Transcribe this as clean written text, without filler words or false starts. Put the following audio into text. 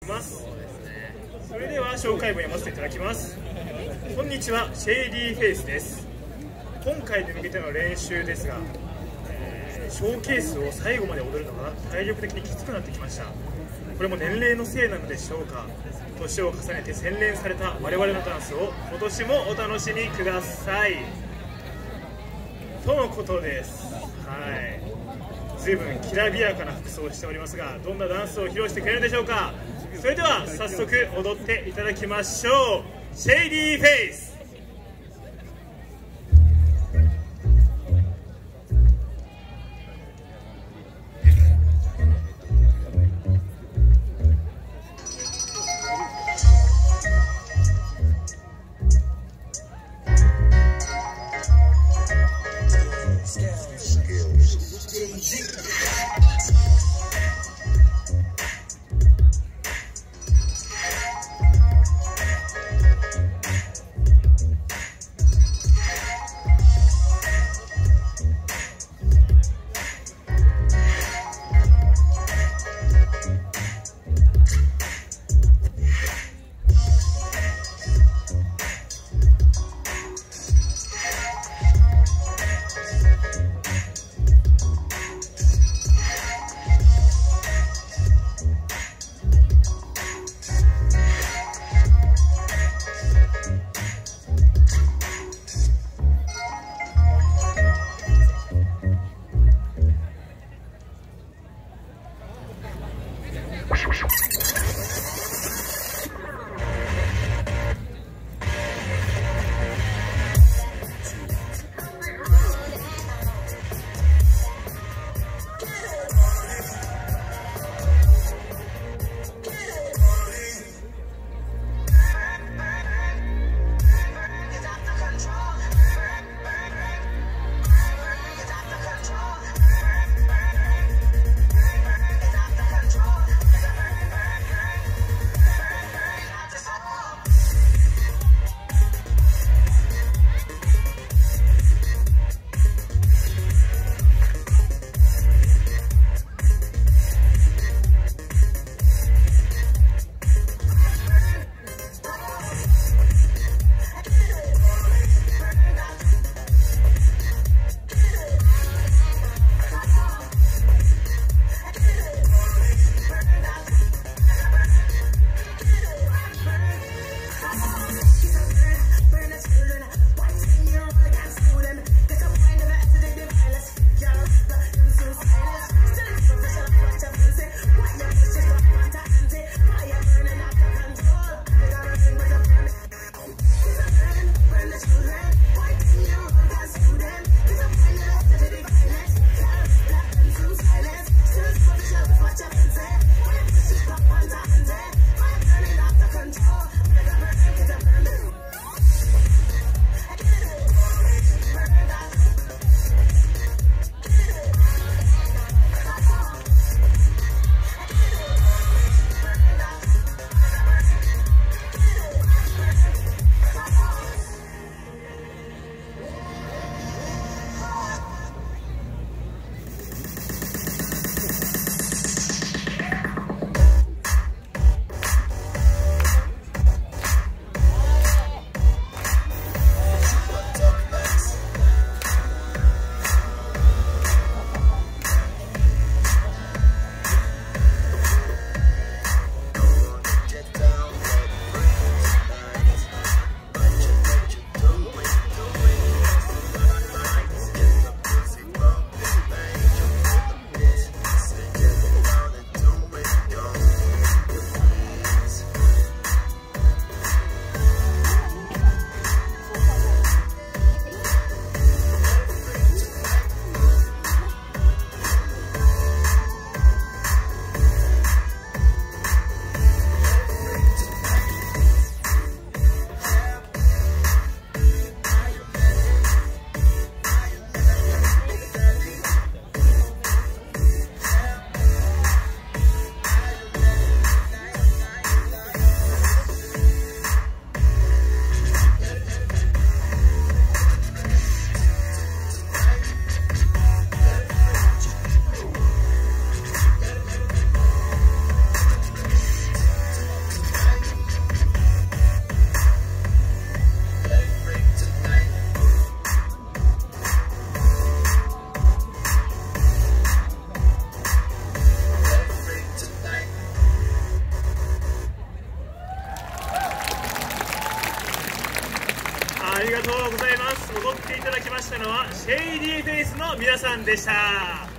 それでは紹介文読ませていただきます。こんにちは、シェイディーフェイスです。今回に向けての練習ですが、ショーケースを最後まで踊るのが体力的にきつくなってきました。これも年齢のせいなのでしょうか。年を重ねて洗練された我々のダンスを今年もお楽しみくださいとのことです。随分きらびやかな服装をしておりますが、どんなダンスを披露してくれるでしょうか。それでは早速踊っていただきましょう。シェイディーフェイス。 ありがとうございます。踊っていただきましたのはシェイディーフェイスの皆さんでした。